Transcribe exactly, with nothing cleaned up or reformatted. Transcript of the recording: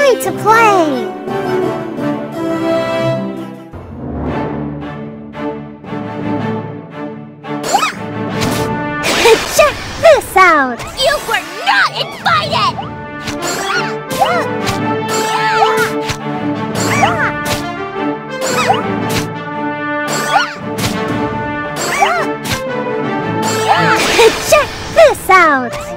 way to play! Check this out! You were not invited! Check this out!